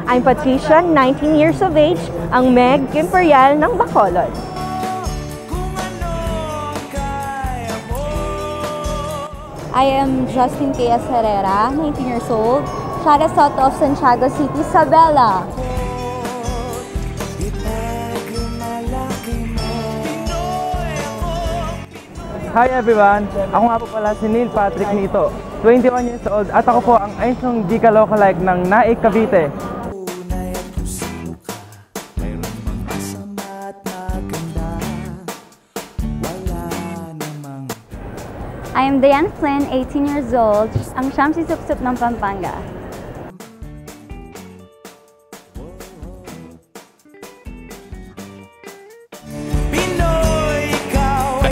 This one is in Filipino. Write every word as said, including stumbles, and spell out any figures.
I'm Patricia, nineteen years of age, ang Meg Imperial ng Bacolod. I am Justin K S Herrera, nineteen years old, Shara Soto of Santiago City, Sabela. Hi everyone! Ako nga po pala si Neil Patrick Nito, twenty-one years old at ako po ang Ainsong Di Ka Lookalike ng Naik, Cavite. I am Diane Flynn, eighteen years old, ang Siyam si Sup-Sup ng Pampanga.